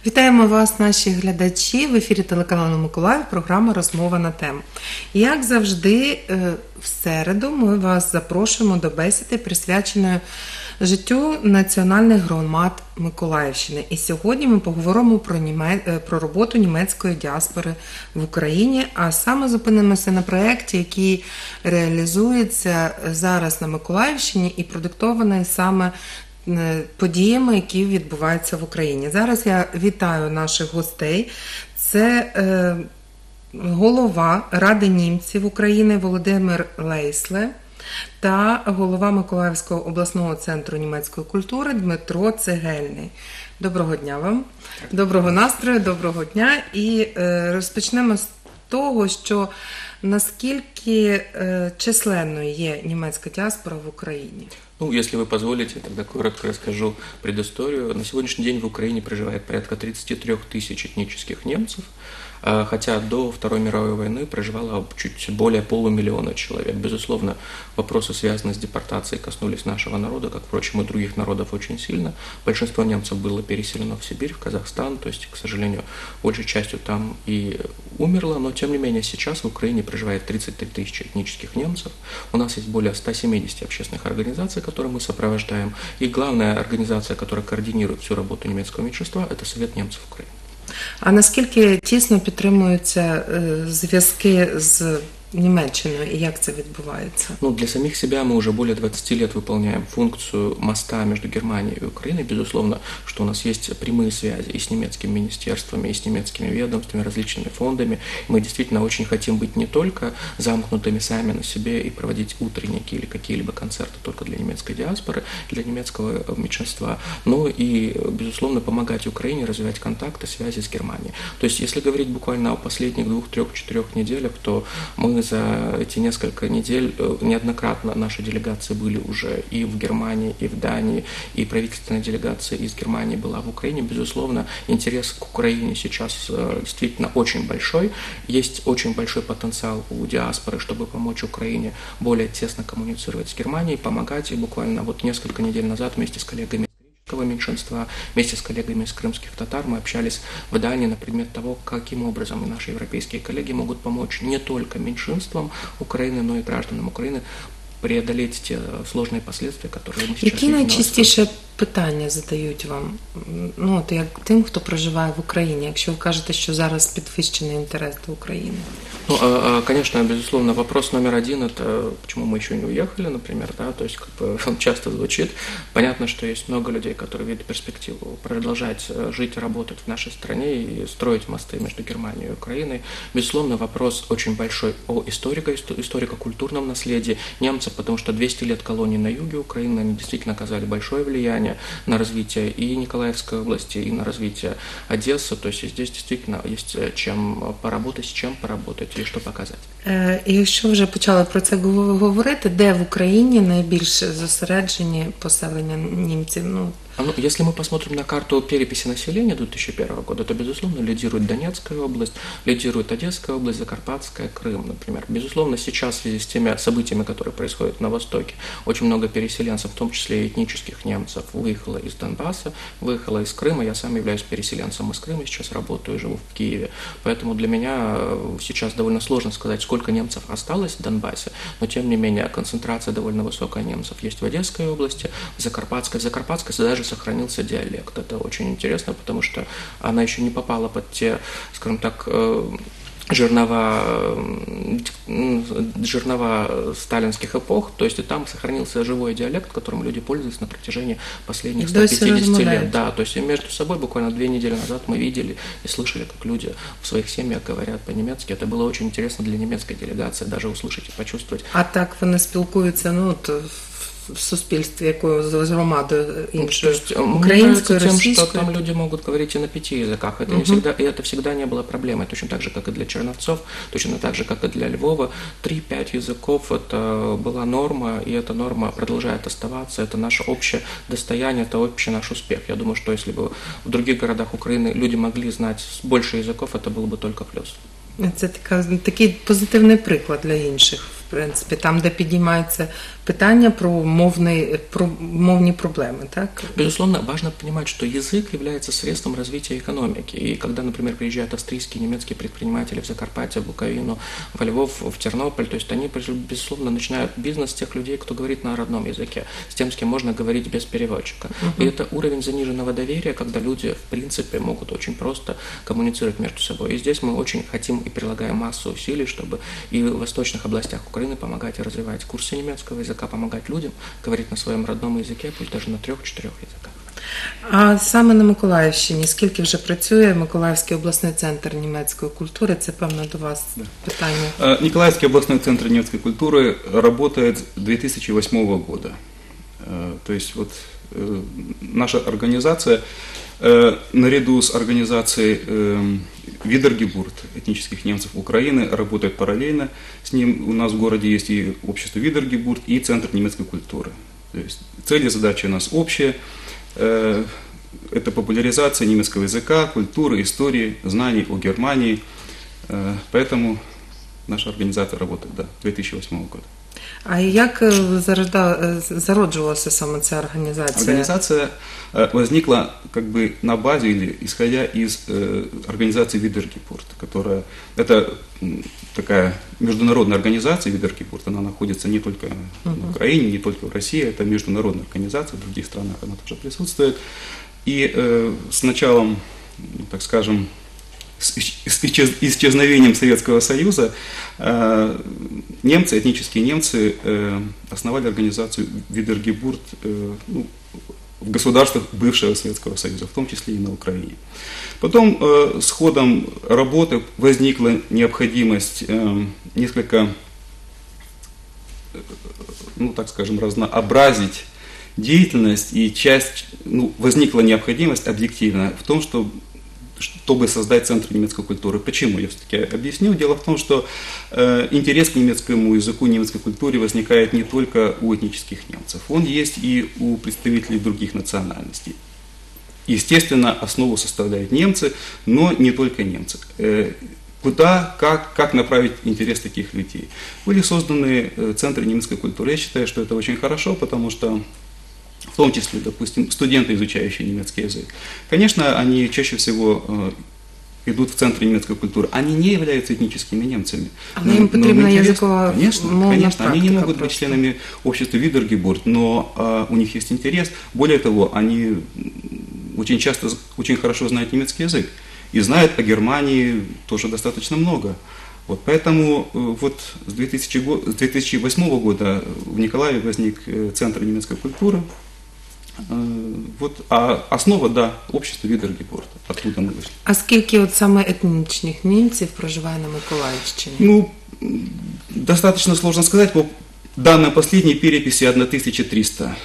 Вітаємо вас, наші глядачі, в ефірі телеканалу Миколаїв, програма «Розмова на тему». Як завжди, в середу ми вас запрошуємо до бесіди, присвяченої життю національних громад Миколаївщини. І сьогодні ми поговоримо про роботу німецької діаспори в Україні, а саме зупинимося на проєкті, який реалізується зараз на Миколаївщині і продиктований саме подіями, які відбуваються в Україні. Зараз я вітаю наших гостей. Це голова Ради німців України Володимир Лейсле та голова Миколаївського обласного центру німецької культури Дмитро Цегельний. Доброго дня вам, доброго настрою, доброго дня. І розпочнемо з того, що наскільки численною є німецька діаспора в Україні? Ну, если вы позволите, тогда коротко расскажу предысторию. На сегодняшний день в Украине проживает порядка 33 тысяч этнических немцев, хотя до Второй мировой войны проживало чуть более полумиллиона человек. Безусловно, вопросы, связанные с депортацией, коснулись нашего народа, как, впрочем, и других народов очень сильно. Большинство немцев было переселено в Сибирь, в Казахстан, то есть, к сожалению, большей частью там и умерло, но, тем не менее, сейчас в Украине проживает 33 тысячи этнических немцев. У нас есть более 170 общественных организаций, которые мы сопровождаем, и главная организация, которая координирует всю работу немецкого меньшинства, это Совет немцев Украины. А наскільки тісно підтримуються зв'язки з Німеччиною і як це відбувається? Ну, для самих себя мы уже более 20 лет выполняем функцию моста между Германией и Украиной. Безусловно, что у нас есть прямые связи и с немецкими министерствами, и с немецкими ведомствами, различными фондами. Мы действительно очень хотим быть не только замкнутыми сами на себе и проводить утренники или какие-либо концерты только для немецкой диаспоры, для немецкого меньшинства, но и, безусловно, помогать Украине развивать контакты, связи с Германией. То есть, если говорить буквально о последних 2, 3, 4 неделях, то мы за эти несколько недель неоднократно наши делегации были уже и в Германии, и в Дании, и правительственная делегация из Германии была в Украине. Безусловно, интерес к Украине сейчас действительно очень большой. Есть очень большой потенциал у диаспоры, чтобы помочь Украине более тесно коммуницировать с Германией, помогать. И буквально вот несколько недель назад вместе с коллегами меньшинства, вместе с коллегами из крымских татар мы общались в Дании на предмет того, каким образом наши европейские коллеги могут помочь не только меньшинствам Украины, но и гражданам Украины преодолеть те сложные последствия, которые мы сейчас Які видим. найчастіше питання задають вам, ну, от як тим, хто проживає в Україні, якщо ви кажете, що зараз підвищений інтерес до України? Ну, конечно, безусловно, вопрос номер один – это почему мы еще не уехали, например, да, то есть, как бы, он часто звучит. Понятно, что есть много людей, которые видят перспективу продолжать жить и работать в нашей стране и строить мосты между Германией и Украиной. Безусловно, вопрос очень большой о историко-культурном наследии немцев, потому что 200 лет колоний на юге Украины, они действительно оказали большое влияние на развитие и Николаевской области, и на развитие Одессы, то есть здесь действительно есть чем поработать, с чем поработать і що показати. І якщо вже почали про це говорити, де в Україні найбільш зосереджені поселення німців? Ну, если мы посмотрим на карту переписи населения 2001 года, то, безусловно, лидирует Донецкая область, лидирует Одесская область, Закарпатская, Крым, например. Безусловно, сейчас в связи с теми событиями, которые происходят на Востоке, очень много переселенцев, в том числе и этнических немцев, выехало из Донбасса, выехало из Крыма. Я сам являюсь переселенцем из Крыма, сейчас работаю и живу в Киеве. Поэтому для меня сейчас довольно сложно сказать, сколько немцев осталось в Донбассе, но, тем не менее, концентрация довольно высокая немцев есть в Одесской области, в Закарпатской. В Закарпатской даже сохранился диалект. Это очень интересно, потому что она еще не попала под те, скажем так, жернова сталинских эпох, то есть и там сохранился живой диалект, которым люди пользуются на протяжении последних 150 лет. Да, то есть и между собой буквально 2 недели назад мы видели и слышали, как люди в своих семьях говорят по-немецки. Это было очень интересно для немецкой делегации, даже услышать и почувствовать. А так вони спілкуються, в суспільстві якою з громадою іншою, українською, російською? Тем, что там люди могут говорить и на 5 языках. Это не всегда, и это всегда не было проблемой. Точно так же, как и для Черновцов, точно так же, как и для Львова. 3-5 языков – это была норма, и эта норма продолжает оставаться. Это наше общее достояние, это общий наш успех. Я думаю, что если бы в других городах Украины люди могли знать больше языков, это был бы только плюс. Це такий позитивний приклад для інших, в принципі, там, де піднімаються питання про мовні проблеми, так? Безусловно, важно понимать, что язык является средством развития экономики. И когда, например, приезжают австрийские, немецкие предприниматели в Закарпатье, в Буковину, во Львов, в Тернополь, то есть они, безусловно, начинают бизнес с тех людей, кто говорит на родном языке, с тем, с кем можно говорить без переводчика. И это уровень заниженного доверия, когда люди, в принципе, могут очень просто коммуницировать между собой. И здесь мы очень хотим и прилагаем массу усилий, чтобы и в восточных областях Украины помогать и развивать курсы немецкого языка, помогать людям говорить на своем родном языке, пусть даже на 3-4 языках. А саме на Миколаївщині, скільки вже працює Миколаївський обласний центр німецької культури? Це, певно, до вас питання. Николаевский областной центр немецкой культуры работает с 2008 года. То есть вот наша организация, наряду с организацией Видергебурт этнических немцев Украины, работает параллельно с ним. У нас в городе есть и общество Видергебурт, и Центр немецкой культуры. То есть цели и задачи у нас общие. Это популяризация немецкого языка, культуры, истории, знаний о Германии. Поэтому наша организация работает до 2008 года. А як зароджувалася саме ця організація? Организация возникла как бы на базе или исходя из организации Видергебурт, которая это такая международная организация Видергебурт, она находится не только на Украине, не только в России, это международная организация, в других странах она тоже присутствует. И с началом, так скажем, с исчезновением Советского Союза немцы, этнические немцы основали организацию Видергебурт в государствах бывшего Советского Союза, в том числе и на Украине. Потом с ходом работы возникла необходимость несколько, так скажем, разнообразить деятельность, и возникла необходимость объективная в том, чтобы создать Центр немецкой культуры. Почему? Я все-таки объясню. Дело в том, что интерес к немецкому языку, немецкой культуре возникает не только у этнических немцев. Он есть и у представителей других национальностей. Естественно, основу составляют немцы, но не только немцы. Куда, как направить интерес таких людей? Были созданы Центры немецкой культуры. Я считаю, что это очень хорошо, потому что в том числе, допустим, студенты, изучающие немецкий язык. Конечно, они чаще всего идут в Центр немецкой культуры. Они не являются этническими немцами. Але им потрібна язикова Конечно, они не могут быть членами общества Видергебурт, но у них есть интерес. Более того, они очень часто, очень хорошо знают немецкий язык. И знают о Германии тоже достаточно много. Вот, поэтому вот с 2008 года в Николаеве возник Центр немецкой культуры. А основа, общество Видергебурт. Оттуда мы вышли. А скільки от саме етнічних німців проживає на Миколаївщині? Достаточно сложно сказать. По данным последней переписи 1300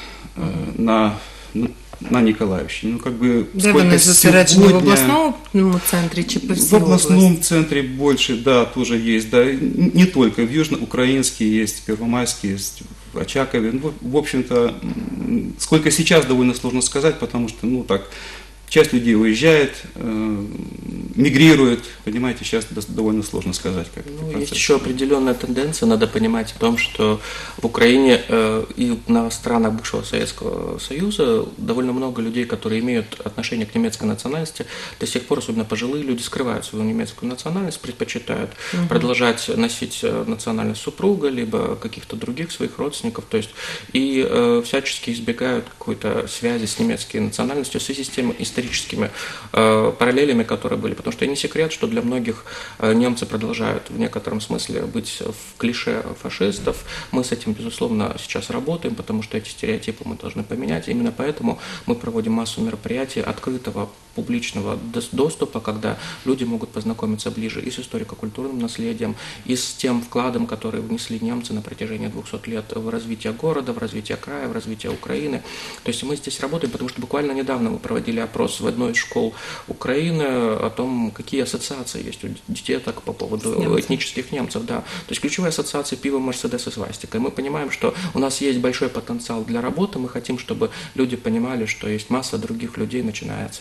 на Николаевщине. Де вони зосереджені? В обласному центрі чи по всій В областном центре больше, тоже есть. Да. Не только в Южноукраинске есть, в Первомайске есть, в Очакове. В общем-то, сколько сейчас довольно сложно сказать, потому что, часть людей уезжает, мигрирует, понимаете, сейчас довольно сложно сказать. Есть еще определенная тенденция, надо понимать о том, что в Украине и на странах бывшего Советского Союза довольно много людей, которые имеют отношение к немецкой национальности, до сих пор, особенно пожилые люди, скрывают свою немецкую национальность, предпочитают продолжать носить национальность супруга, либо каких-то других своих родственников, то есть и всячески избегают какой-то связи с немецкой национальностью в связи с тем историческими параллелями, которые были. Потому что и не секрет, что для многих немцы продолжают в некотором смысле быть в клише фашистов. Мы с этим, безусловно, сейчас работаем, потому что эти стереотипы мы должны поменять. Именно поэтому мы проводим массу мероприятий открытого публичного доступа, когда люди могут познакомиться ближе и с историко-культурным наследием, и с тем вкладом, который внесли немцы на протяжении 200 лет в развитие города, в развитие края, в развитие Украины. То есть мы здесь работаем, потому что буквально недавно мы проводили опрос в одной из школ Украины о том, какие ассоциации есть у деток по поводу этнических немцев. Да. То есть ключевые ассоциации пиво, Мерседес и свастика. И мы понимаем, что у нас есть большой потенциал для работы. Мы хотим, чтобы люди понимали, что есть масса других людей, начиная от Святослава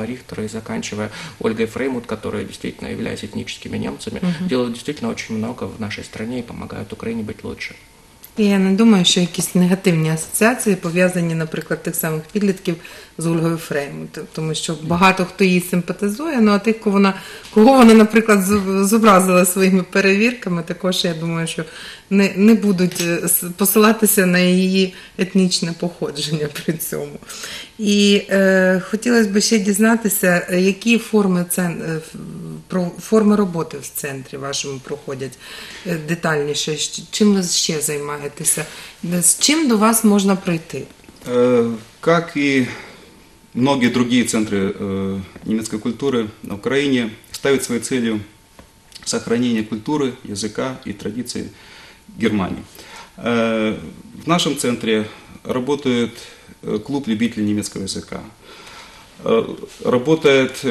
Вильгельма Рихтера и заканчивая Ольгой Фреймут, которые действительно являются этническими немцами, делают действительно очень много в нашей стране и помогают Украине быть лучше. І я не думаю, що якісь негативні асоціації пов'язані, наприклад, тих самих підлітків з Ольгою Фреймут, тому що багато хто їй симпатизує, ну а тих, кого вона, наприклад, зобразила своїми перевірками, також, я думаю, що не будуть посилатися на її етнічне походження при цьому. І хотілося б ще дізнатися, які форми роботи в центрі вашому проходять детальніше, чим ви ще займаєтеся, з чим до вас можна прийти? Как и многие другие центры немецкой культуры на Украине, ставят своей целью сохранение культуры, языка и традиций Германии. В нашем центре работает клуб любителей немецкого языка. Работают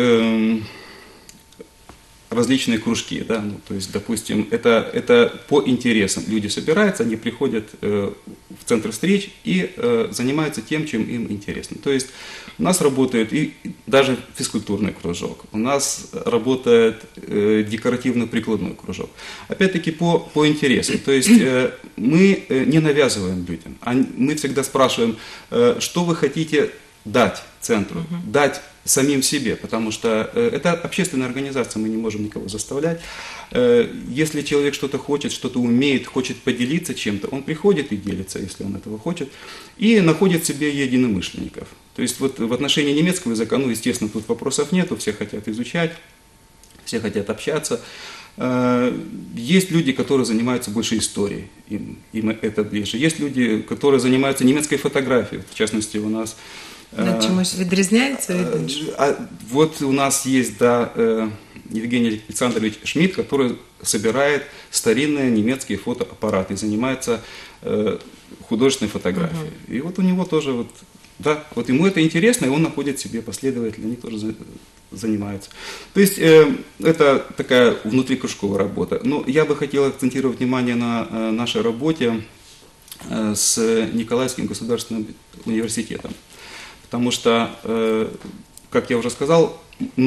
различные кружки, да, ну, то есть, допустим, это по интересам. Люди собираются, они приходят в центр встреч и занимаются тем, чем им интересно. То есть у нас работает и даже физкультурный кружок, у нас работает декоративно-прикладной кружок. Опять-таки по интересам. То есть мы не навязываем людям, мы всегда спрашиваем, что вы хотите дать центру, дать самим себе, потому что это общественная организация, мы не можем никого заставлять. Если человек что-то хочет, что-то умеет, хочет поделиться чем-то, он приходит и делится, если он этого хочет, и находит себе единомышленников. То есть вот в отношении немецкого языка, ну, естественно, тут вопросов нету, все хотят изучать, все хотят общаться. Есть люди, которые занимаются больше историей, им это ближе. Есть люди, которые занимаются немецкой фотографией, в частности, у нас... Чомусь відрізняється від інших? Вот у нас есть, да, Евгений Александрович Шмидт, который собирает старинные немецкие фотоаппараты, занимается художественной фотографией. И вот у него тоже, вот, да, вот ему это интересно, и он находит себе последователей, они тоже занимаются. То есть это такая внутрикружковая работа. Но я бы хотел акцентировать внимание на нашей работе с Николаевским государственным университетом. Потому что, как я уже сказал,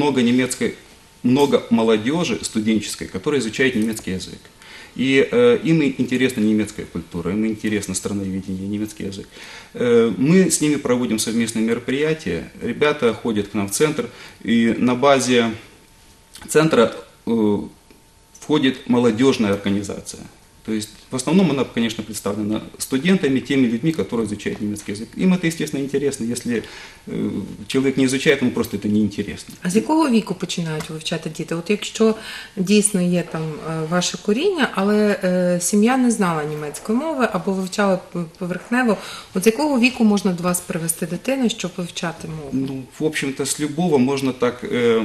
много молодежи студенческой, которая изучает немецкий язык. И им интересна немецкая культура, им интересно страноведение, немецкий язык. Мы с ними проводим совместные мероприятия. Ребята ходят к нам в центр, и на базе центра входит молодежная организация. То есть в основном она, конечно, представлена студентами, теми людьми, которые изучают немецкий язык. Им это, естественно, интересно. Если человек не изучает, ему просто это неинтересно. А з якого віку починають вивчати діти? От якщо дійсно є там ваше коріння, але сім'я не знала німецької мови або вивчала поверхнево, от з якого віку можна до вас привести дитину, щоб вивчати мову? Ну, в общем-то, с любого можно так...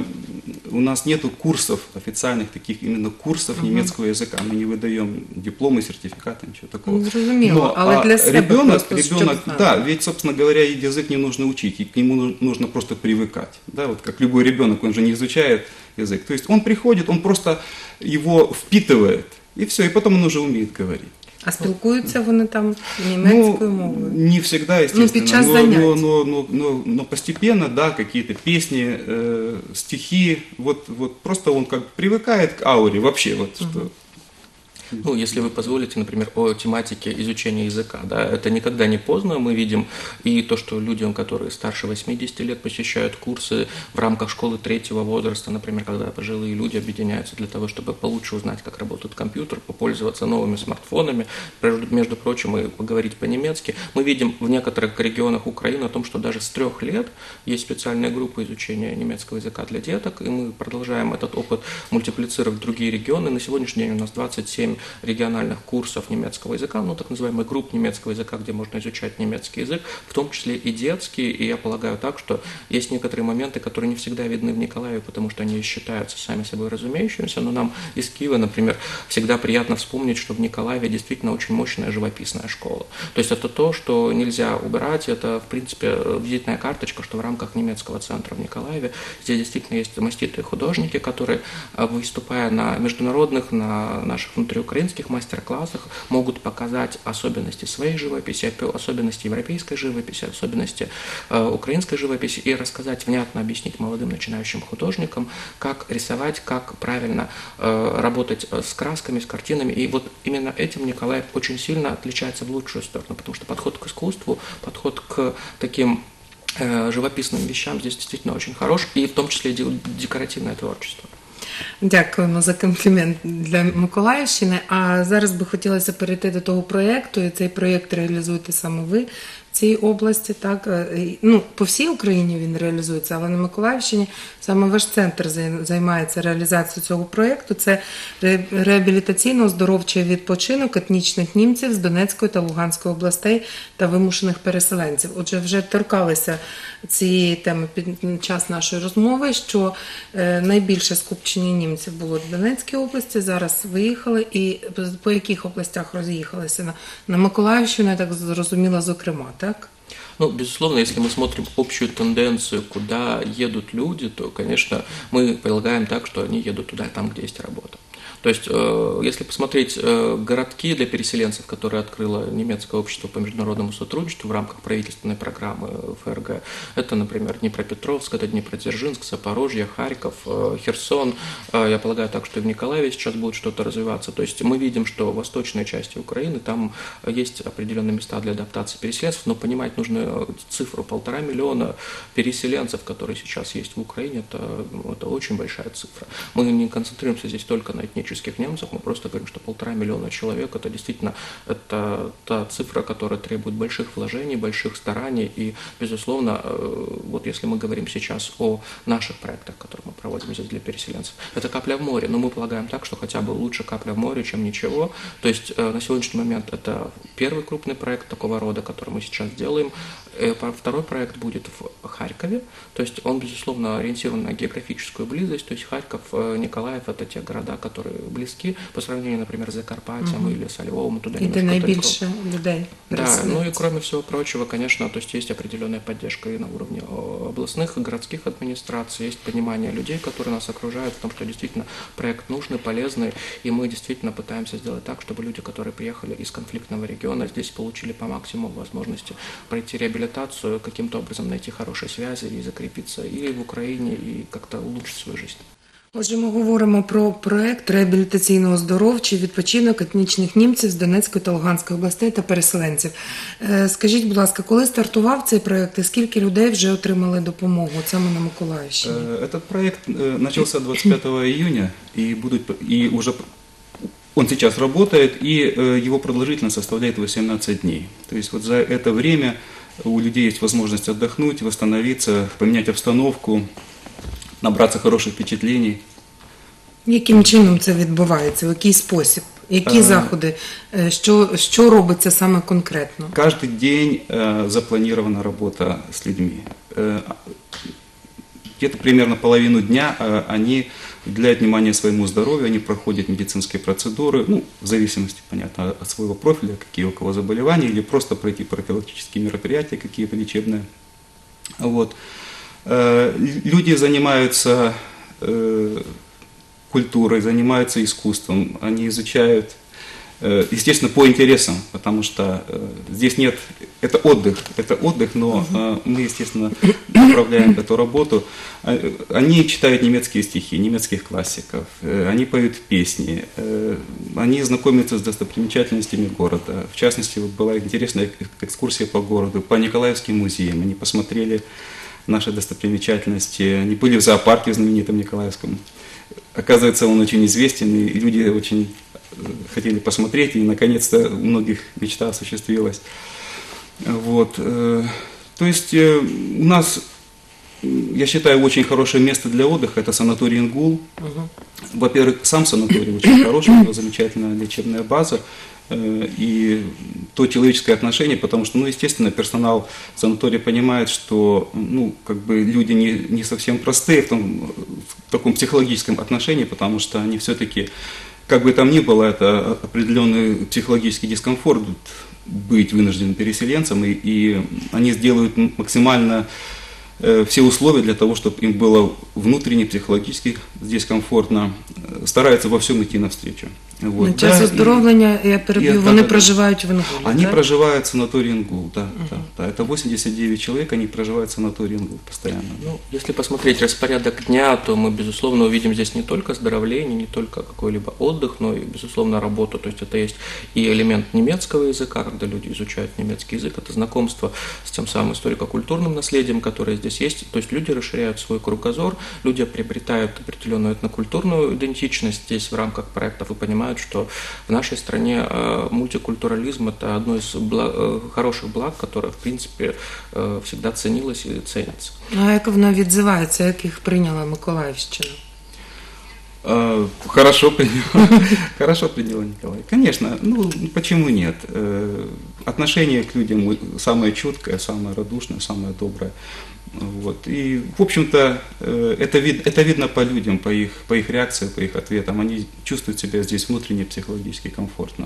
У нас нету курсов официальных, таких именно курсов немецкого языка. Мы не выдаем дипломы, сертификаты, ничего такого. Зрозуміло, але для себе ребенок, просто, да, ведь, собственно говоря, язык не нужно учить, и к нему нужно просто привыкать. Да, вот как любой ребенок, он же не изучает язык. То есть он приходит, он просто его впитывает, и все, и потом он уже умеет говорить. А спілкуються вони там німецькою мовою? Не всегда, естественно. Ну, під час занять. Но постепенно, да, какие-то песни, стихи, вот просто он как привыкает к ауре вообще, вот что... Ну, если вы позволите, например, о тематике изучения языка, да, это никогда не поздно, мы видим и то, что людям, которые старше 80 лет, посещают курсы в рамках школы третьего возраста, например, когда пожилые люди объединяются для того, чтобы получше узнать, как работает компьютер, попользоваться новыми смартфонами, между прочим, и поговорить по-немецки. Мы видим в некоторых регионах Украины о том, что даже с 3 лет есть специальные группы изучения немецкого языка для деток, и мы продолжаем этот опыт мультиплицировать в другие регионы. На сегодняшний день у нас 27 региональных курсов немецкого языка, ну, так называемых групп немецкого языка, где можно изучать немецкий язык, в том числе и детский, и я полагаю так, что есть некоторые моменты, которые не всегда видны в Николаеве, потому что они считаются сами собой разумеющимися, но нам из Киева, например, всегда приятно вспомнить, что в Николаеве действительно очень мощная живописная школа. То есть это то, что нельзя убирать, это, в принципе, визитная карточка, что в рамках немецкого центра в Николаеве здесь действительно есть маститые художники, которые, выступая на международных, на наших внутриукраинских украинских мастер-классах могут показать особенности своей живописи, особенности европейской живописи, особенности украинской живописи и рассказать, внятно объяснить молодым начинающим художникам, как рисовать, как правильно работать с красками, с картинами. И вот именно этим Николаев очень сильно отличается в лучшую сторону, потому что подход к искусству, подход к таким живописным вещам здесь действительно очень хорош, и в том числе и декоративное творчество. Дякуємо за комплімент для Миколаївщини. А зараз би хотілося перейти до того проєкту, і цей проєкт реалізуєте саме ви в цій області, так? Ну, по всій Україні він реалізується, але на Миколаївщині саме ваш центр займається реалізацією цього проєкту. Це реабілітаційно-оздоровчий відпочинок етнічних німців з Донецької та Луганської областей та вимушених переселенців. Отже, вже торкалися цієї теми під час нашої розмови, що найбільше скупчення німців було в Донецькій області, зараз виїхали. І по яких областях роз'їхалися? На Миколаївщину, я так зрозуміла, зокрема, так? Ну, безусловно, если мы смотрим общую тенденцию, куда едут люди, то, конечно, мы полагаем так, что они едут туда, там, где есть работа. То есть, если посмотреть городки для переселенцев, которые открыло немецкое общество по международному сотрудничеству в рамках правительственной программы ФРГ, это, например, Днепропетровск, это Днепродзержинск, Запорожье, Харьков, Херсон. Я полагаю так, что и в Николаеве сейчас будет что-то развиваться. То есть мы видим, что в восточной части Украины там есть определенные места для адаптации переселенцев, но понимать нужно цифру 1,5 миллиона переселенцев, которые сейчас есть в Украине, это очень большая цифра. Мы не концентрируемся здесь только на этнических немцев, мы просто говорим, что 1,5 миллиона человек, это действительно та цифра, которая требует больших вложений, больших стараний, и, безусловно, вот если мы говорим сейчас о наших проектах, которые мы проводим здесь для переселенцев, это капля в море, но мы полагаем так, что хотя бы лучше капля в море, чем ничего. То есть на сегодняшний момент это первый крупный проект такого рода, который мы сейчас делаем. Второй проект будет в Харькове, то есть он, безусловно, ориентирован на географическую близость, то есть Харьков, Николаев – это те города, которые близки по сравнению, например, с Закарпатьем или со Львовом, туда немножко далеко. И наибольше людей. Да, ну и кроме всего прочего, конечно, то есть есть определенная поддержка и на уровне областных и городских администраций, есть понимание людей, которые нас окружают, в том, что действительно проект нужный, полезный, и мы действительно пытаемся сделать так, чтобы люди, которые приехали из конфликтного региона, здесь получили по максимуму возможности пройти реабилитацию, каким-то образом найти хорошие связи и закрепиться и в Украине, и как-то улучшить свою жизнь. Отже, ми говоримо про проєкт реабілітаційно-оздоровчий відпочинок етнічних німців з Донецької та Луганської областей та переселенців. Скажіть, будь ласка, коли стартував цей проєкт і скільки людей вже отримали допомогу саме на Миколаївщині? Этот проект начался 25 июня, и уже он сейчас работает, и его продолжительность составляет 18 дней. То есть вот за это время у людей есть возможность отдохнуть, восстановиться, поменять обстановку, набраться хороших впечатлений. Яким чином це відбувається? В який спосіб? Які заходи? Що робиться саме конкретно? Каждый день запланирована работа с людьми. Где-то примерно половину дня они уделяют внимание своему здоровью, они проходят медицинские процедуры, ну, в зависимости, понятно, от своего профиля, какие у кого заболевания, или просто пройти профилактические мероприятия какие-то лечебные. Вот. Люди занимаются культурой, занимаются искусством, они изучают, естественно, по интересам, потому что здесь нет, это отдых, но мы, естественно, управляем эту работу. Они читают немецкие стихи, немецких классиков, они поют песни, они знакомятся с достопримечательностями города. В частности, вот была интересная экскурсия по городу, по Николаевским музеям, они посмотрели наши достопримечательности, они были в зоопарке знаменитом Николаевском. Оказывается, он очень известен, и люди очень хотели посмотреть, и наконец-то у многих мечта осуществилась. Вот. То есть у нас, я считаю, очень хорошее место для отдыха – это санаторий «Ингул». Во-первых, сам санаторий очень хороший, у него замечательная лечебная база и то человеческое отношение, потому что, ну, естественно, персонал санатория понимает, что, ну, как бы люди не совсем простые в таком психологическом отношении, потому что они все-таки, как бы там ни было, это определенный психологический дискомфорт быть вынужденным переселенцем, и они сделают максимально все условия для того, чтобы им было внутренне, психологически здесь комфортно, стараются во всем идти навстречу. Вот, На час да, оздоровлення, я переб'ю, да, вони да. проживають в Інгулі, Они так? проживают в санатории Ингул, да, да. Это 89 человек, они проживают в санатории Ингул постоянно. Ну, если посмотреть распорядок дня, то мы, безусловно, увидим здесь не только оздоровление, не только какой-либо отдых, но и, безусловно, работу. То есть это есть и элемент немецкого языка, когда люди изучают немецкий язык, это знакомство с тем самым историко-культурным наследием, которое здесь есть. То есть люди расширяют свой кругозор, люди приобретают определенную этнокультурную идентичность здесь в рамках проектов и понимают, что в нашей стране мультикультурализм – это одно из хороших благ, которое, в принципе, всегда ценилось и ценится. А як воно відзивається, як їх прийняла Миколаївщина? Хорошо приняла. Хорошо приняла Николай. Конечно, ну почему нет? Отношение к людям самое чуткое, самое радушное, самое доброе. Вот. И, в общем-то, это видно по людям, по их реакции, по их ответам. Они чувствуют себя здесь внутренне психологически комфортно.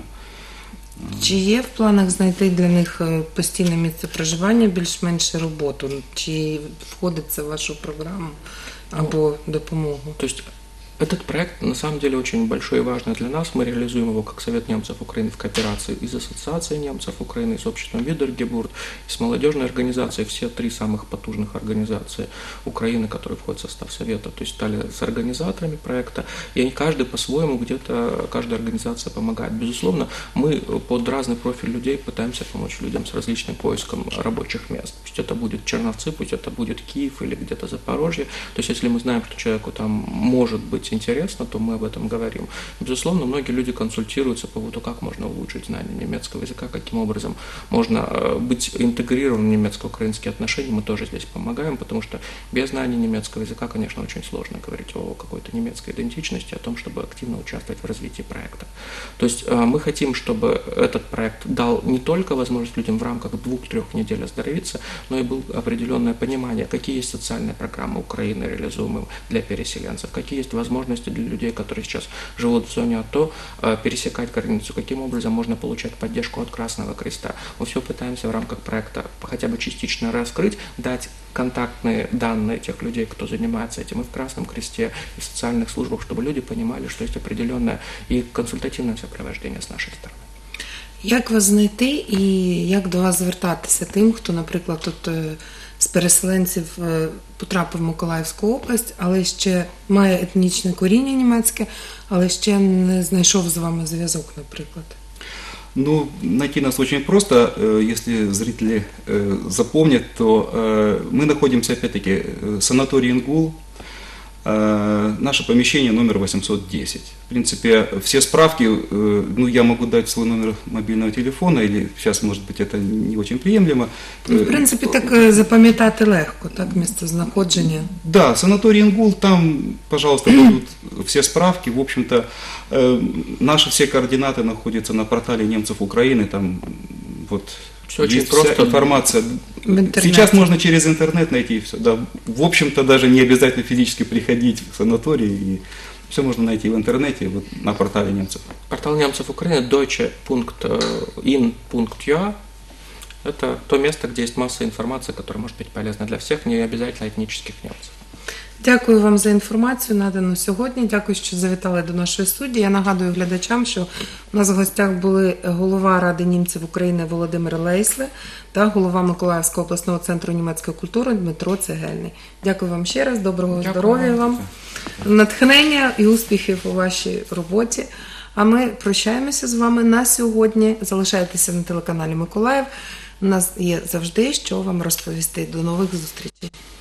Чи є в планах знайти для них постійне місце проживання, більш-менш роботу? Чи входить це в вашу програму або допомогу? То есть этот проект на самом деле очень большой и важный для нас. Мы реализуем его как Совет немцев Украины в кооперации и с Ассоциацией немцев Украины, и с обществом Видергебурт, и с молодежной организацией. Все три самых потужных организации Украины, которые входят в состав Совета, то есть стали с организаторами проекта. И они каждый по-своему, где-то каждая организация помогает. Безусловно, мы под разный профиль людей пытаемся помочь людям с различным поиском рабочих мест. Пусть это будет Черновцы, пусть это будет Киев или где-то Запорожье. То есть если мы знаем, что человеку там может быть интересно, то мы об этом говорим. Безусловно, многие люди консультируются по поводу, как можно улучшить знание немецкого языка, каким образом можно быть интегрированным в немецко-украинские отношения. Мы тоже здесь помогаем, потому что без знания немецкого языка, конечно, очень сложно говорить о какой-то немецкой идентичности, о том, чтобы активно участвовать в развитии проекта. То есть мы хотим, чтобы этот проект дал не только возможность людям в рамках 2-3 недель оздоровиться, но и было определенное понимание, какие есть социальные программы Украины, реализуемые для переселенцев, какие есть возможности для людей, которые сейчас живут в зоне АТО, пересекать границу, каким образом можно получать поддержку от Красного Креста. Мы все пытаемся в рамках проекта хотя бы частично раскрыть, дать контактные данные тех людей, кто занимается этим и в Красном Кресте, и в социальных службах, чтобы люди понимали, что есть определенное и консультативное сопровождение с нашей стороны. Як вас знайти і як до вас звертатися тим, хто, наприклад, тут з переселенців потрапив в Миколаївську область, але ще має етнічне коріння німецьке, але ще не знайшов з вами зв'язок, наприклад? Ну, найти нас очень просто. Если зрители запомнят, то мы находимся, опять-таки, в санатории Ингул, наше помещение номер 810. В принципе, все справки, ну, я могу дать свой номер мобильного телефона, или сейчас, может быть, это не очень приемлемо. В принципі, так запам'ятати легко, так, місце знаходження. Да, санаторий Ингул, там, пожалуйста, будут все справки. В общем-то, наши все координаты находятся на портале немцев Украины, там вот Все очень есть просто. вся информация. В интернете. Сейчас можно через интернет найти все. Да. В общем-то, даже не обязательно физически приходить в санаторий. И все можно найти в интернете, вот, на портале немцев. Портал немцев Украины deutsche.in.ua – это то место, где есть масса информации, которая может быть полезна для всех, не обязательно этнических немцев. Дякую вам за інформацію, надану сьогодні. Дякую, що завітали до нашої студії. Я нагадую глядачам, що у нас в гостях були голова Ради німців України Володимир Лейсле та голова Миколаївського обласного центру німецької культури Дмитро Цегельний. Дякую вам ще раз, доброго здоров'я вам, натхнення і успіхів у вашій роботі. А ми прощаємося з вами на сьогодні. Залишайтеся на телеканалі Миколаїв. У нас є завжди що вам розповісти. До нових зустрічей.